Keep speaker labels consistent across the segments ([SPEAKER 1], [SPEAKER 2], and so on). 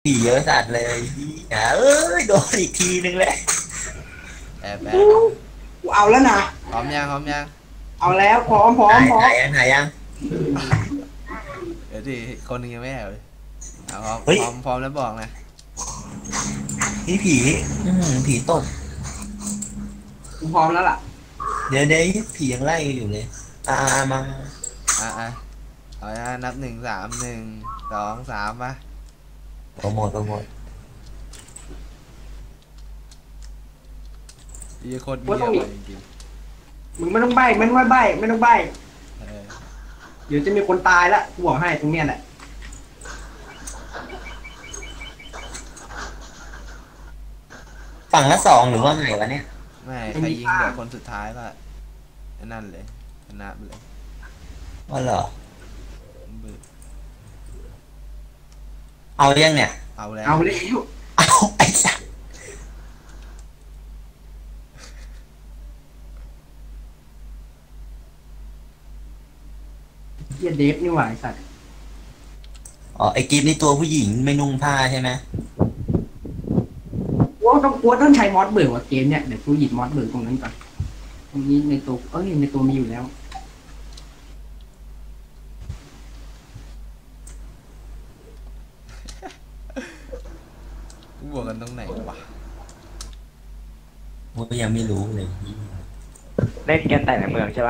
[SPEAKER 1] ผีเยอะสัตว์เลยเอ้ยโดนอีกทีนึงเลย
[SPEAKER 2] แอบ
[SPEAKER 3] กูเอาแล้วนะ
[SPEAKER 2] พร้อมยัง
[SPEAKER 3] เอาแล้วพร้อม
[SPEAKER 1] หายยัง
[SPEAKER 2] เดี๋ยวดิคนหนึงยังไม่แอบเลยพร้อม
[SPEAKER 1] เฮ้ย
[SPEAKER 2] พร้อมแล้วบอกนะ
[SPEAKER 1] นี่ผีผีตบ
[SPEAKER 3] กูพร้อมแล้วล่ะ
[SPEAKER 1] เดี๋ยวผียังไล่อยู่เลยมา
[SPEAKER 2] เอานะนับ1 3 1 2 3มา
[SPEAKER 1] โปรโมท
[SPEAKER 2] อีโคตรเบี้ยวเลยจริง
[SPEAKER 3] มึงไม่ต้องใบ้ไม่ต้องใบ้
[SPEAKER 2] ๆ
[SPEAKER 3] เดี๋ยวจะมีคนตายละกูบอกให้ตรงเนี้ยแหละ
[SPEAKER 1] ฝั่งละ2หรือว่าไงวะเนี่ย
[SPEAKER 2] ไม่ใครยิงเดี๋ยวคนสุดท้ายก็นั่นเลยชนะไปเลย
[SPEAKER 1] ว่าเหรอเอายังเนี่ย
[SPEAKER 2] เอาแล้ว
[SPEAKER 1] เอาไอ้สัส
[SPEAKER 3] เฮียเดฟนี่หว่าไอ้สัตว์
[SPEAKER 1] ไอ้กิฟนี่ตัวผู้หญิงไม่นุ่งผ้าใช่ไหม
[SPEAKER 3] กูต้องใช้มอสเบิร์กว่าเกมเนี่ยเดี๋ยวกูหยิบมอสเบิร์กตรงนั้นก่อนตรงนี้ในตัวในตัวมีอยู่แล้ว
[SPEAKER 2] บวกกันตรงไหนวะ
[SPEAKER 1] ผมก็ยังไม่รู้เลย
[SPEAKER 4] เล่นกันแต่ในเมืองใช่ปะ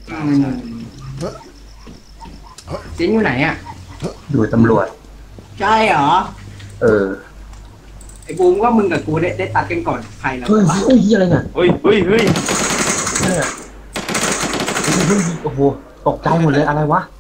[SPEAKER 3] เซนอยู่ไหนอ่ะ
[SPEAKER 5] อยู่ตำรวจ
[SPEAKER 3] ใช่เหรอไอ้บูมก็มึงกับกูได้ตัดกันก่อนใครแล้ว
[SPEAKER 5] เฮ้ยอะไรเนี่ย
[SPEAKER 4] เฮ้ย
[SPEAKER 5] โอ้โหตกใจหมดเลยอะไรวะ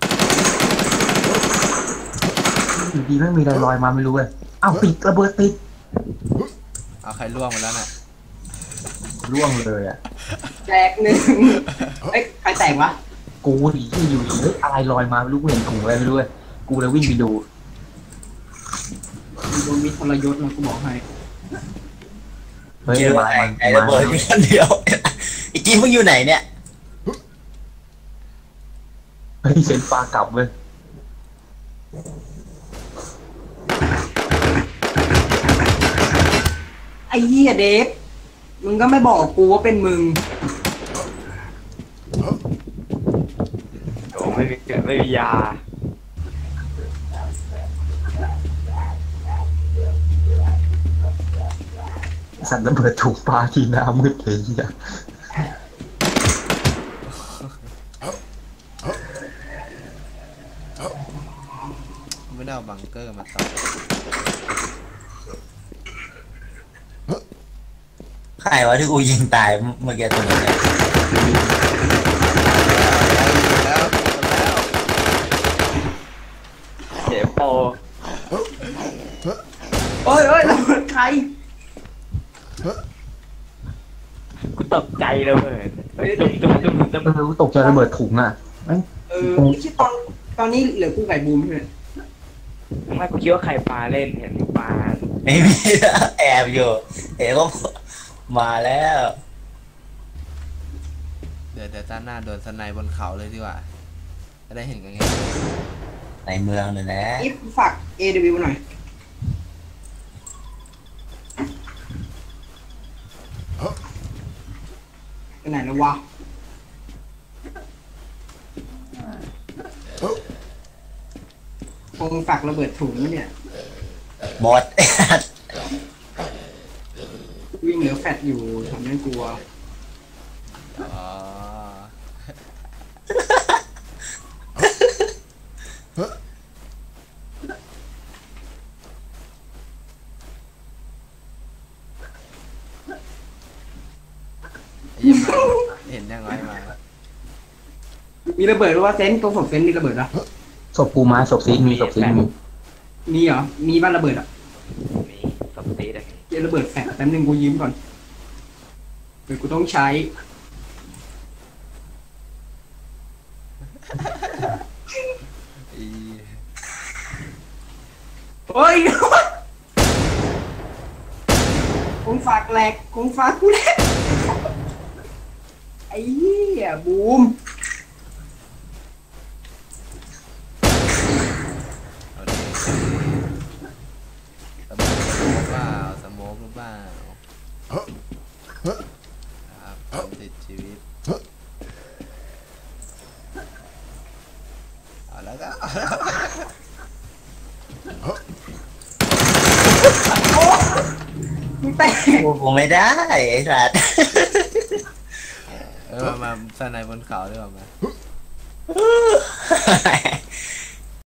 [SPEAKER 5] อยู่ดีไม่มีอะไรลอยมาไม่รู้เลยอ้าวปิดระเบิดติด
[SPEAKER 2] เอาใครล่วงมาแล้วน่ะ
[SPEAKER 5] ร่วงเลยอ่ะ
[SPEAKER 3] แตกหนึ่งใครแตกวะ
[SPEAKER 5] กูดีที่อยู่เฮ้ยอะไรลอยมาไม่รู้กูเห็นถุงอะไรไม่รู้เลยกูเลยวิ่งไปดู
[SPEAKER 3] โดนมีทรยศนะกูบอกให้
[SPEAKER 5] เฮ้ย
[SPEAKER 1] ไอ้ระเบิดมีคนเดียวไอ้กิ๊ฟมึงอยู่ไหนเนี่ย
[SPEAKER 5] เฮ้ยเซนปลากลับเลย
[SPEAKER 3] ไอ้เหี้ยเดฟมึงก็ไม่บอกกูว่าเป็นมึง
[SPEAKER 4] โอ้ไม่มียา
[SPEAKER 5] สัตว์ระเบิดถูกปลาที่น้ำมืดเลยอ่ะ
[SPEAKER 2] ไม่ได้เอาบังเกอร์มาต่อ
[SPEAKER 1] ใครวะที่กูยิงตายเมื่อกี้ตัวนี้
[SPEAKER 2] แล้ว
[SPEAKER 4] เจ็บโป
[SPEAKER 3] เอ้ยระเบิดใคร
[SPEAKER 4] กูตกใจเลย
[SPEAKER 5] กูตกใจระเบิดถุงอ่ะ
[SPEAKER 3] ที่ตอนนี้เหลือกูไก่บูมใช่ไหม
[SPEAKER 4] ไม่กูคิดว่าใครปลาเล่นเห็นปลา
[SPEAKER 1] ไม่มีแอบอยู่ก็มาแล้ว
[SPEAKER 2] เดี๋ยวด้านหน้าโดนสไนบนเขาเลยดีกว่าจะได้เห็นกันไง
[SPEAKER 1] ในเมืองเลยนะ
[SPEAKER 3] อีฟฝาก AW หน่อยไปไหนแล้ววะคงฝากระเบิดถุงมั้ยเนี่ย
[SPEAKER 1] หมด
[SPEAKER 3] วิ่งเหลือแฟดอยู่ทำให้กลัว
[SPEAKER 2] เห็นยังไงมา
[SPEAKER 3] มีระเบิดหรือว่าเซนตัวศพเซนมีระเบิดเหรอ
[SPEAKER 5] ศพกูมาศพซีมีศพซี
[SPEAKER 3] มีเหรอมีบ้านระเบิดอ่ะ
[SPEAKER 4] มีศพตีเลย
[SPEAKER 3] เจอระเบิดแฟดแป๊บนึงกูยิ้มก่อนเดี๋ยวกูต้องใช้เฮ้ยคงฝากแหลกคงฝากกูแหลกไอ้เหี้ยบูม
[SPEAKER 2] นะครับคนติดชีวิตเอาแล้วก็เอาแล้ว
[SPEAKER 3] มึงแตก
[SPEAKER 1] กูไม่ได้ไอ้สัตว์
[SPEAKER 2] มาสไนบนเขาดีกว่าไหม